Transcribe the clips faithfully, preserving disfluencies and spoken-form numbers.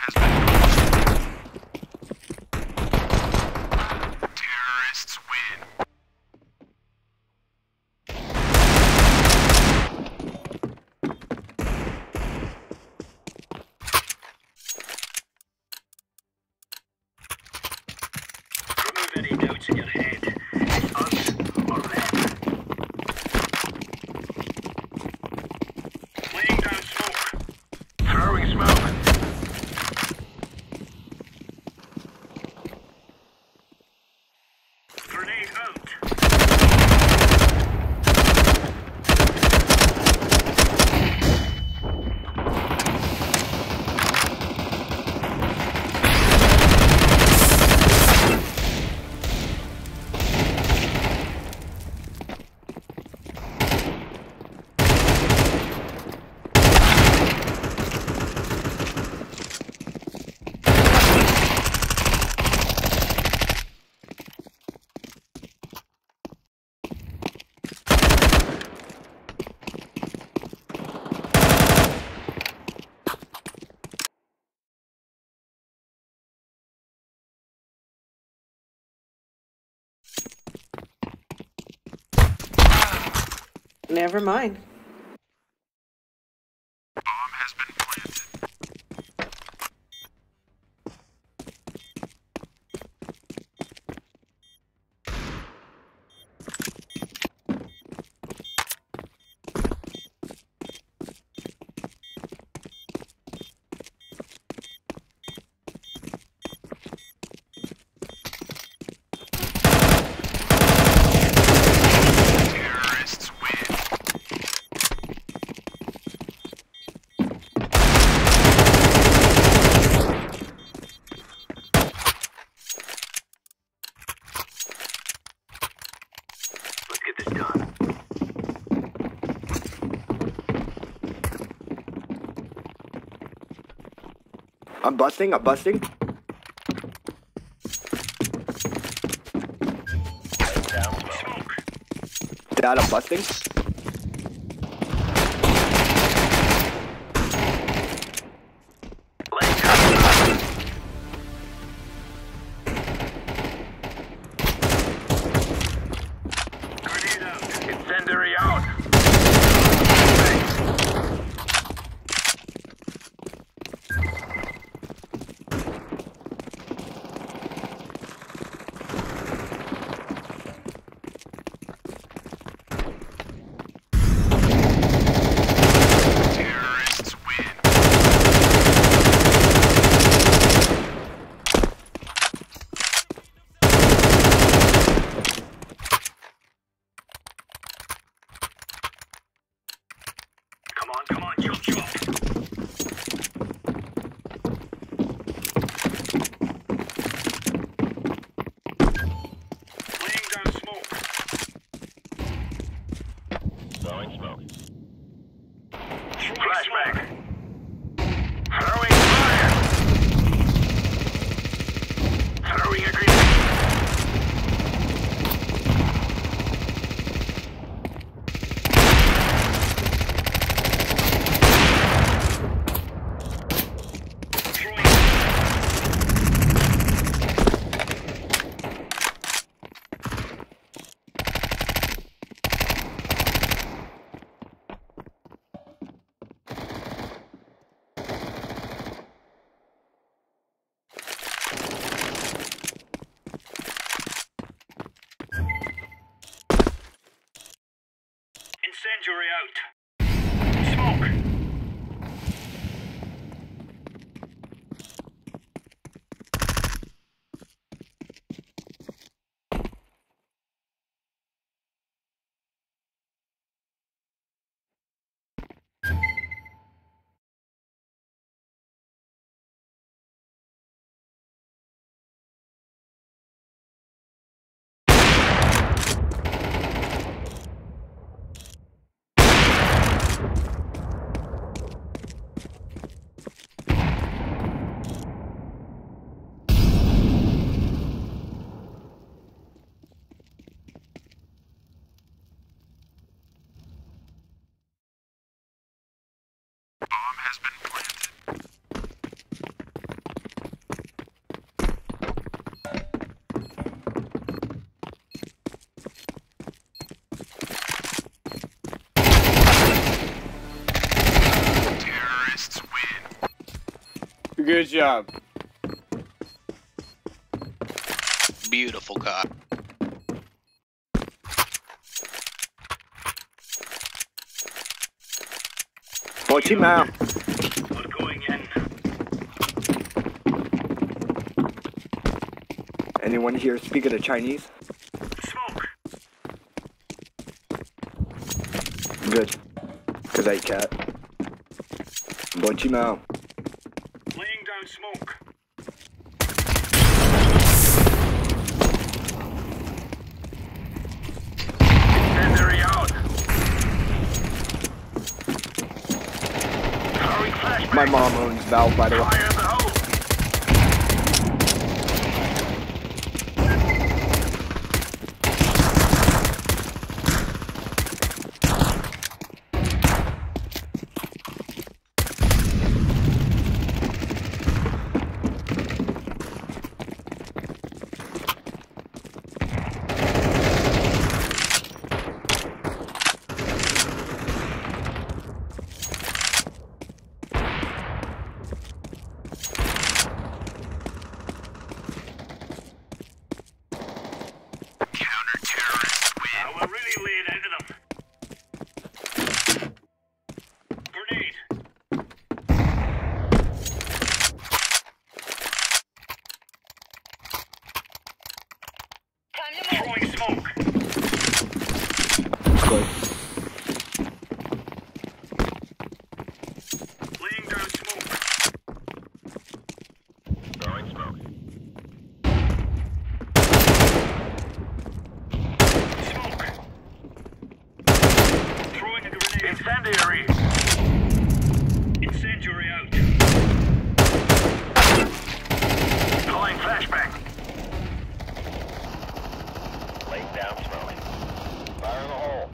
Terrorists win. Remove any doubts in your head. It's us or them. Laying down smoke. Throwing smoke. Grenade out. Never mind. Bomb has been planted. Terrorists win. Let's get this done. I'm busting, I'm busting. Down smoke. Dad, I'm busting. Laying down. Grenade out. Incendiary out. Terrorists win. Come on, come on, jump, jump. Laying down smoke. Throwing smoke. Flashback. Throwing fire. Throwing a grenade. Incendiary out. Smoke. Good job. Beautiful cock. Portimao. We're going in. Anyone here speaking of Chinese? Smoke. Good. Cause I ate cat. Portimao. Laying down smoke. Incendiary out. Throwing flashbang. My mom owns Valve, by the way. Fire in the hole. Counter-terrorists win. Now we're really laying into them. Grenade. Throwing smoke. Good. Laying down smoke. Throwing smoke. Smoke. Throwing a grenade. Incendiary. Incendiary out. Calling flashbang. Laying down smoke. Fire in the hole.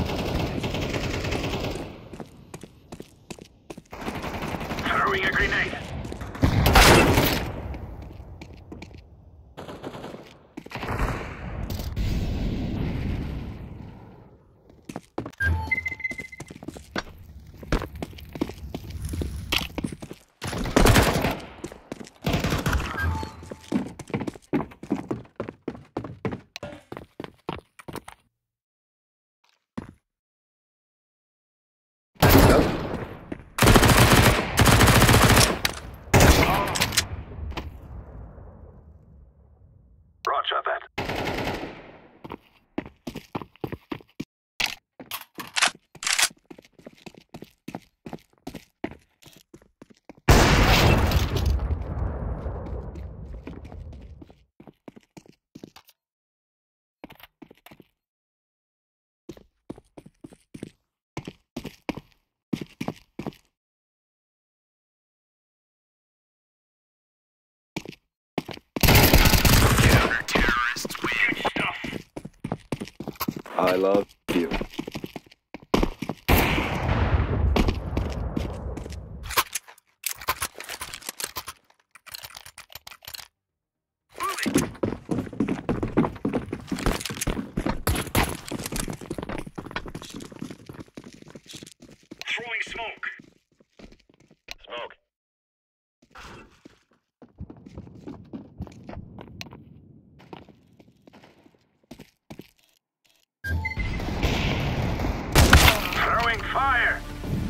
Throwing a grenade. Nope. Roger that. Counter-terrorists win. Good stuff. I love you. Moving. Throwing smoke. Smoke. Throwing fire.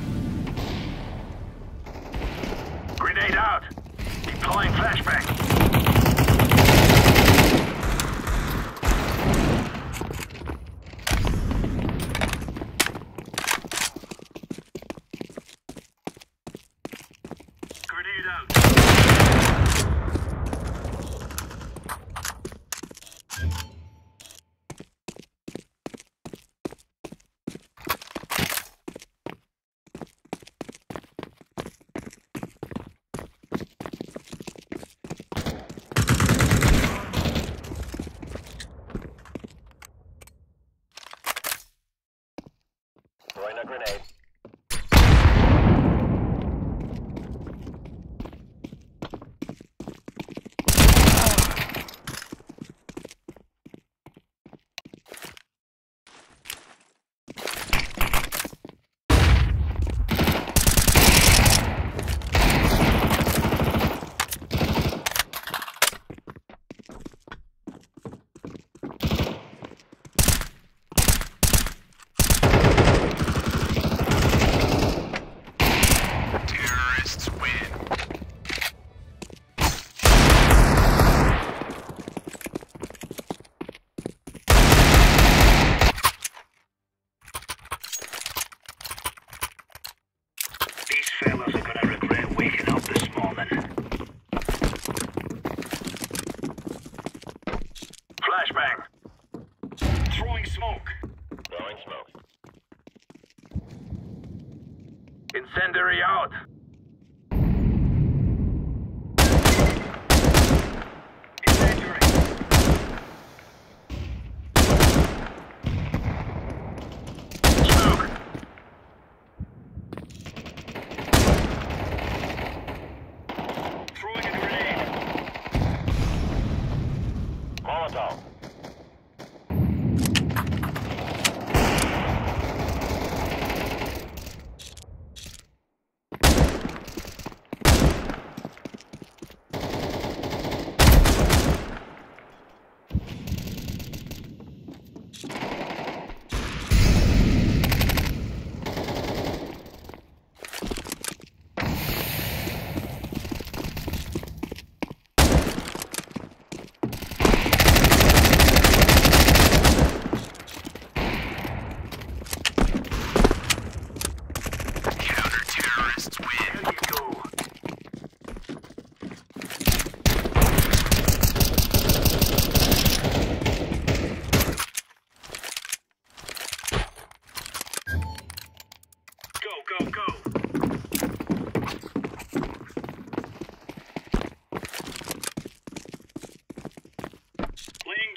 Grenade out. Deploying flashbang. Grenade out. Throwing a grenade.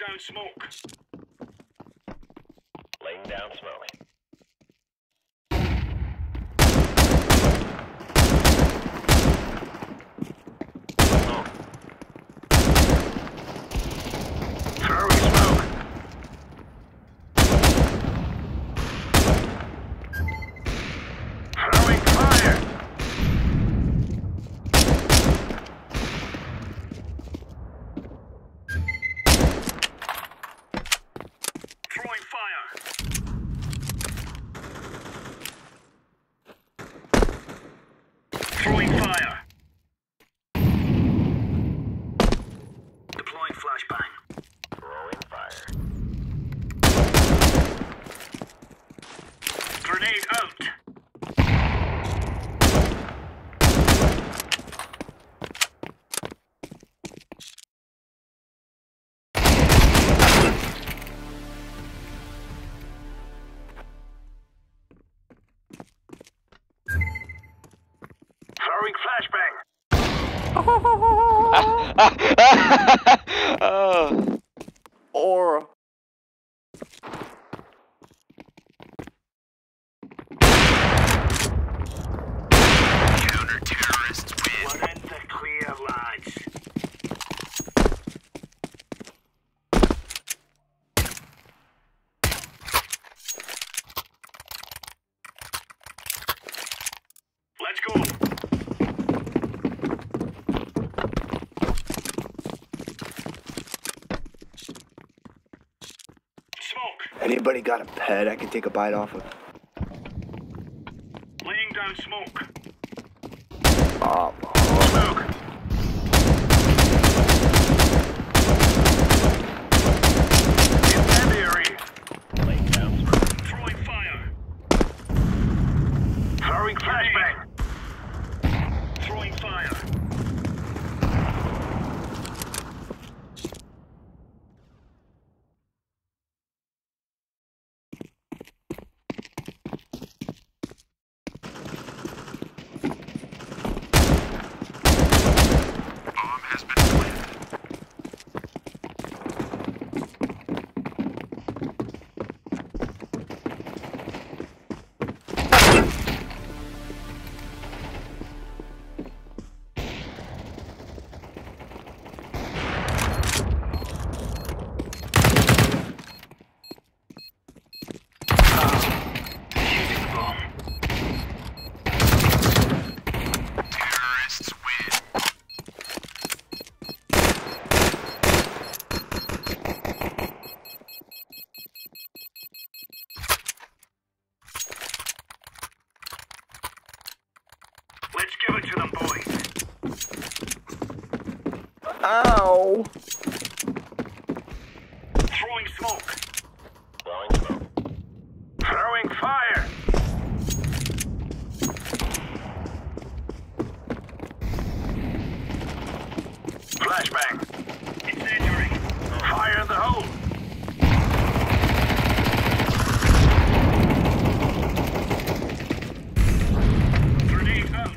down smoke. Laying down smoke. Throwing smoke. Throwing fire. Throwing fire. Throwing fire. Deploying flashbang. Throwing fire. Grenade out. Throwing flashbang. Oh. Or Counter-terrorists win. One end the clear, lads. Let's go. Smoke. anybody got a pet I can take a bite off of? Laying down smoke. Oh, Smoke. Incendiary. Laying down smoke. Throwing fire. Throwing flashbang. Throwing fire. Bomb has been planted. Using the bomb. Terrorists win. Let's give it to them, boys. ow! Throwing smoke. Throwing smoke. Throwing fire. Flashbang. Incendiary. Fire in the hole. Grenade out.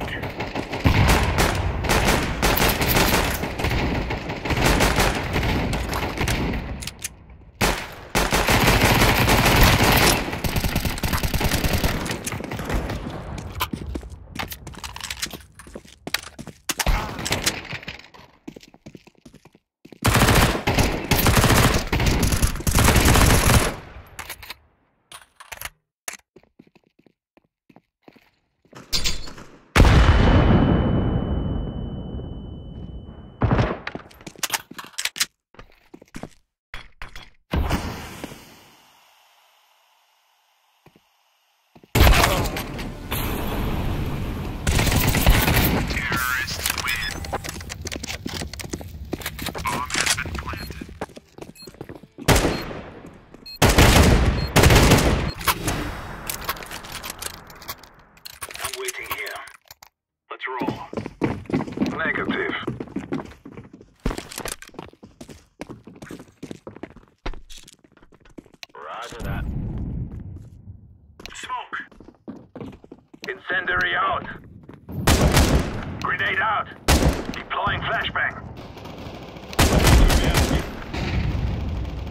Terrorists win. Bomb has been planted. I'm waiting here. Let's roll. Negative. Roger that. Smoke. Incendiary out. Grenade out. Deploying flashbang.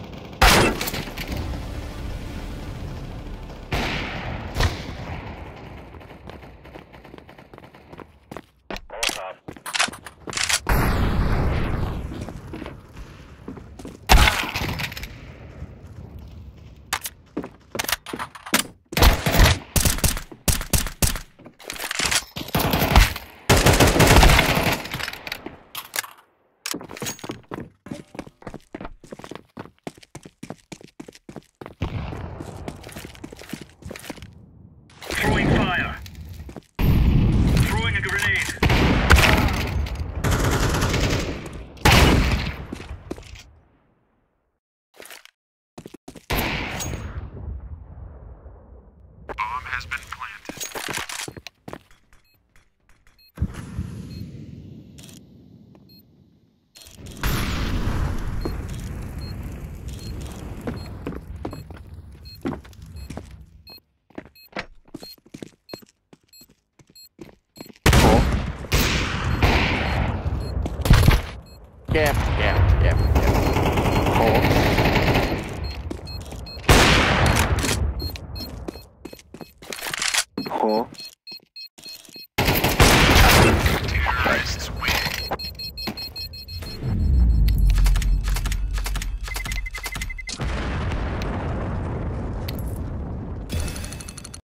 Gap, gap, gap, gap. Hole. Hole.